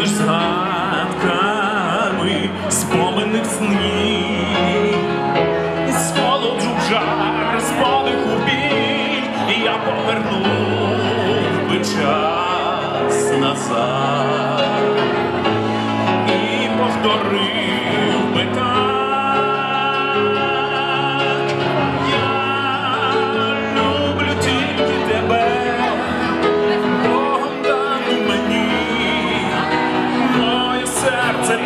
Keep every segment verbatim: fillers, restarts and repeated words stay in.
лиш згадками споменних снів. З холоду в жар, з подиху в біль, і я повернув би час назад і повторив би так. Серце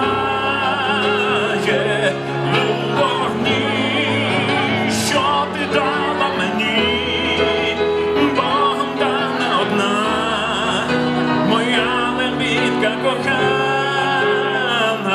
палає у вогні, що ти дала мені, Богом дана одна, моя лебідка кохана.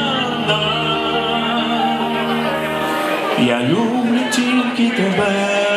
Я люблю тільки тебе.